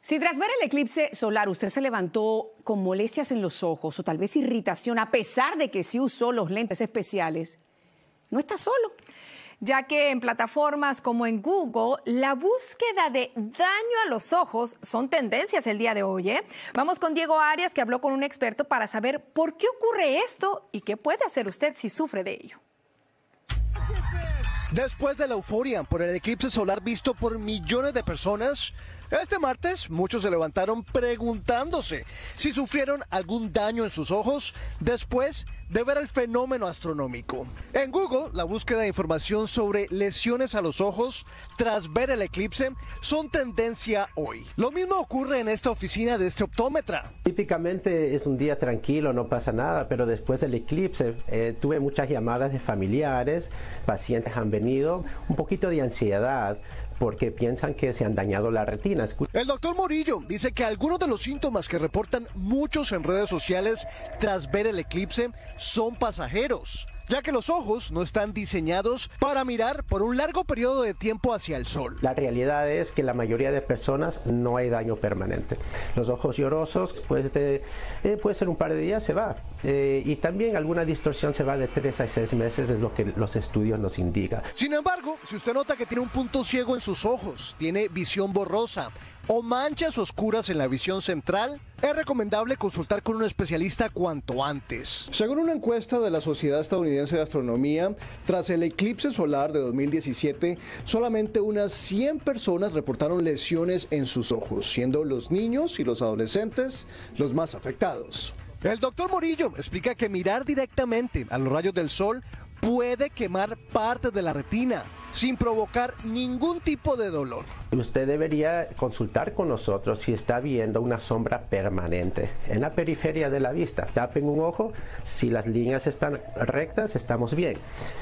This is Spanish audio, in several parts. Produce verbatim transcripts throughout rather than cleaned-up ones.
Si tras ver el eclipse solar usted se levantó con molestias en los ojos o tal vez irritación, a pesar de que sí usó los lentes especiales, no está solo. Ya que en plataformas como en Google, la búsqueda de daño a los ojos son tendencias el día de hoy, ¿eh? Vamos con Diego Arias, que habló con un experto para saber por qué ocurre esto y qué puede hacer usted si sufre de ello. Después de la euforia por el eclipse solar visto por millones de personas, este martes muchos se levantaron preguntándose si sufrieron algún daño en sus ojos después de ver el fenómeno astronómico. En Google, la búsqueda de información sobre lesiones a los ojos tras ver el eclipse son tendencia hoy. Lo mismo ocurre en esta oficina de este optómetra. Típicamente es un día tranquilo, no pasa nada, pero después del eclipse eh, tuve muchas llamadas de familiares, pacientes han venido, un poquito de ansiedad, porque piensan que se han dañado las retinas. El doctor Morillo dice que algunos de los síntomas que reportan muchos en redes sociales tras ver el eclipse son pasajeros, ya que los ojos no están diseñados para mirar por un largo periodo de tiempo hacia el sol. La realidad es que la mayoría de personas no hay daño permanente. Los ojos llorosos, pues de, eh, puede ser un par de días, se va. Eh, y también alguna distorsión se va de tres a seis meses, es lo que los estudios nos indican. Sin embargo, si usted nota que tiene un punto ciego en sus ojos, tiene visión borrosa o manchas oscuras en la visión central, es recomendable consultar con un especialista cuanto antes. Según una encuesta de la Sociedad Estadounidense de Astronomía, tras el eclipse solar de dos mil diecisiete, solamente unas cien personas reportaron lesiones en sus ojos, siendo los niños y los adolescentes los más afectados. El doctor Morillo explica que mirar directamente a los rayos del sol puede quemar parte de la retina sin provocar ningún tipo de dolor. Usted debería consultar con nosotros si está viendo una sombra permanente en la periferia de la vista. Tapen un ojo, si las líneas están rectas, estamos bien.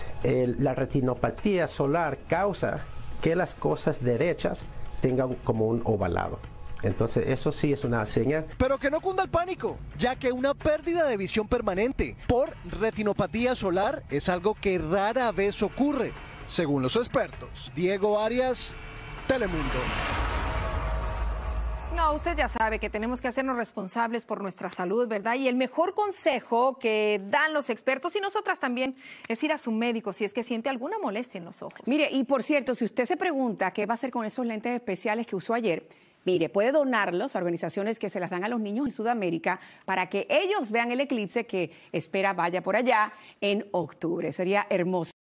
El, la retinopatía solar causa que las cosas derechas tengan como un ovalado. Entonces eso sí es una señal. Pero que no cunda el pánico, ya que una pérdida de visión permanente por retinopatía solar es algo que rara vez ocurre, según los expertos. Diego Arias, Telemundo. No, usted ya sabe que tenemos que hacernos responsables por nuestra salud, ¿verdad? Y el mejor consejo que dan los expertos y nosotras también es ir a su médico si es que siente alguna molestia en los ojos. Mire, y por cierto, si usted se pregunta qué va a hacer con esos lentes especiales que usó ayer, mire, puede donarlos a organizaciones que se las dan a los niños en Sudamérica para que ellos vean el eclipse que espera vaya por allá en octubre. Sería hermoso.